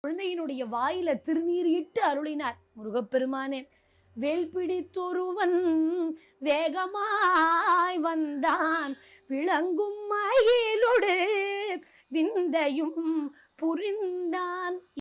குழந்தையினுடைய வாயில திருநீர் இட்டு அருளினார் முருகப்பெருமானே. வேல் பிடித்தொருவன் வேகமாய் வந்தான், விளங்கும் மயிலோடு விந்தையும் புரிந்தான்.